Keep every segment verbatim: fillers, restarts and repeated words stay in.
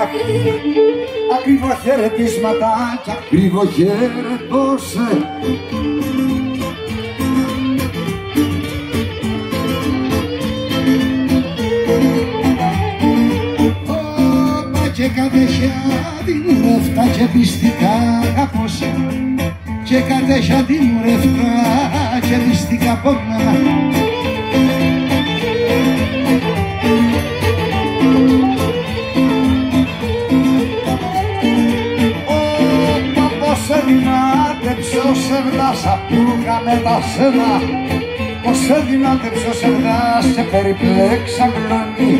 ακριβοχαιρετίσματα κι ακριβοχαιρετώσε. Όπα και κατέχεια την ρεύτα και πιστικά κάπωσε και κατέχεια την ρεύτα και πιστικά πόμνα. Ποιος έβγας απούγα με τα σένα, πως έδινατε ποιος έβγας σε περιπλέξα γλώνη.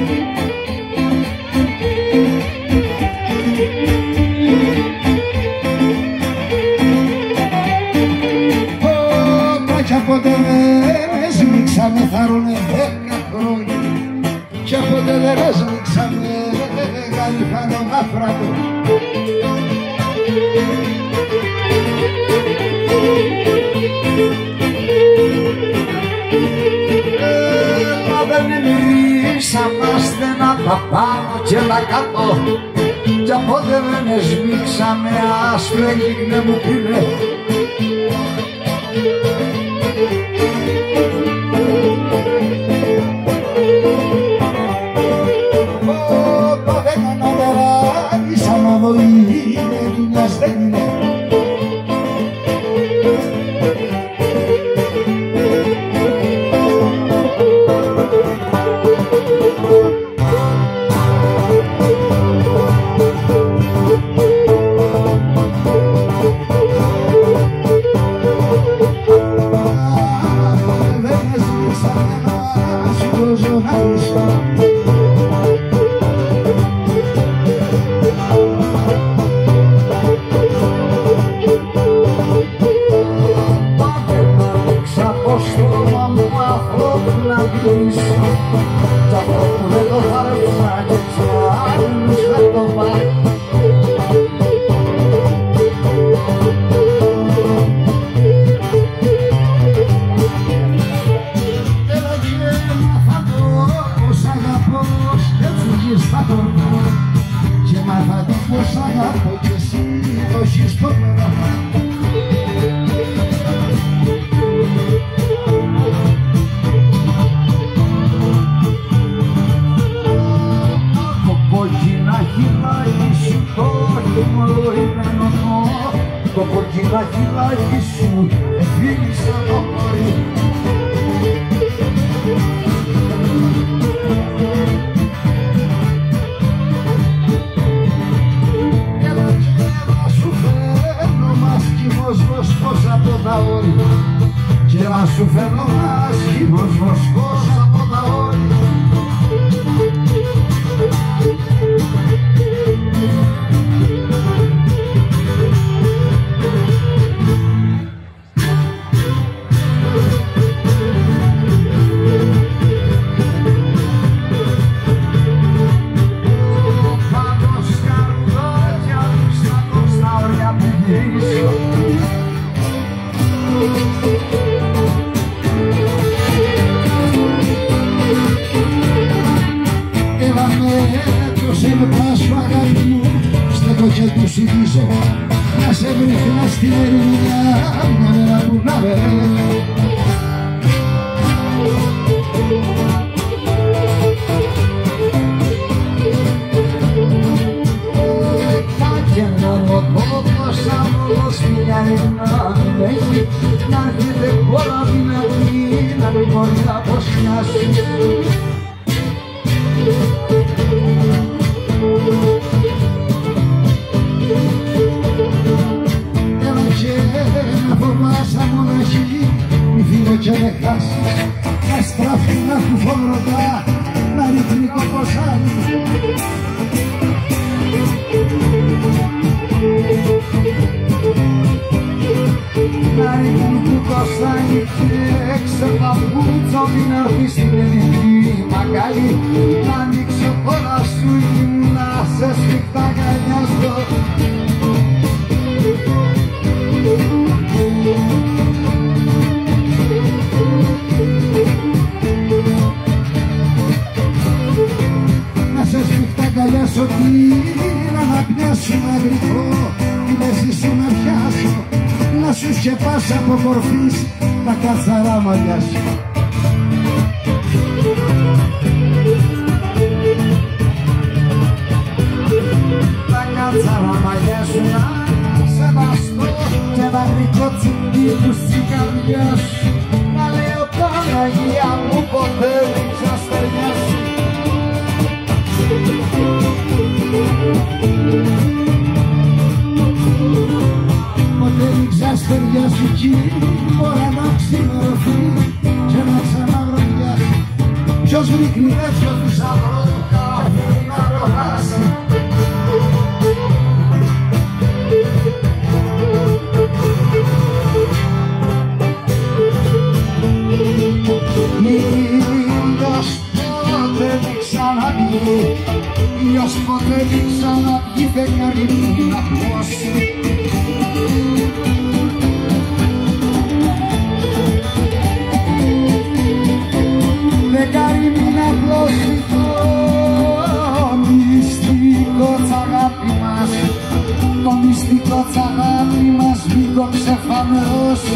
Όπα κι από δεν έσμιξαμε θαρούνε δέκα χρόνια κι από δεν έσμιξαμε γαλιφάνο γάφρατο. Μυρίσαμαστε να τα πάνω και να κάτω κι από δεν εσμίξαμε άσπρε γίγνε μου πίνε. Όπα δεν αναβεράγησαν να δω είναι δουλειάς δεν είναι. Και μάθα το πως αγαπώ κι εσύ όχι στο μέρα. Το κόκκινα χυλάκι σου το τιμωρημένο, το κόκκινα χυλάκι σου εφίλησα το κορί. Και να σου φέρνω άσχημος βοσκός από τα όρια. Πάνω σκαρδάκια σαν στα όρια που γυρίσω. Σε λεπτά σου αγάπη μου στέκω και του συγγίζω να σε βρήχνα στην ερημιά μια μέρα που να βέρε. Και μόνο τόπος αμόλος μιλιάρι να μην έχει να έρχεται χώρα δυνατή να μην μπορεί να αποσιάσει. Έλα και να φοβάσαι μοναχή, μη φύγω και με χάσεις, να στράφει να του φοβρωτά, να ρίχνει κοποσάνι. Να ρίχνει κουκοσάνι και έξω παπούτσο μην έρθει στην ελληνική μαγκάλι, να ανοίξει ο χώρας σου να σε σφιχτά γανιάστο. Να σε σφιχτά αγκαλιάσω τι μας αποκορφείς τα κατσαρά μαλλιά σου. Τα κατσαρά μαλλιά σου να σεβαστώ και να γρικό τσιμπίλου στην καρδιά σου. Να λέω Παναγία μου ποτέ μην ξαστεριάσου. Ποτέ μην ξαστεριάσου κι μπορεί να ξημερωθεί και να ξαναγροδιάσει. Ποιος ρίχνει τέτοιο θησαυρό κάπου να το χάσει. Ήλιος ποτέ μην ξαναβγεί, ήλιος ποτέ μην ξαναβγεί, φεγγάρι μου να πλώσει. Φεγγάρι μου να πλώσει το μυστικό τ' αγάπη μας, το μυστικό τ' αγάπη μας μην το ξεφανερώσει.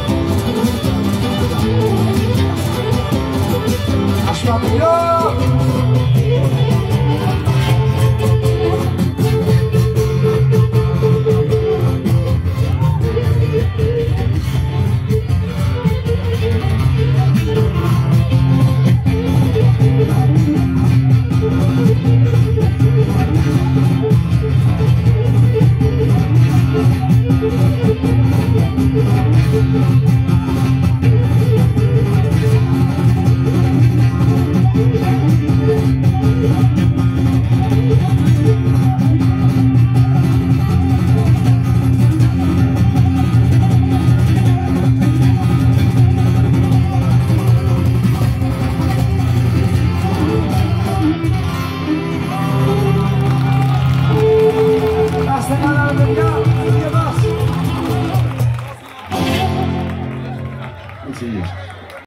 Αστραπηλό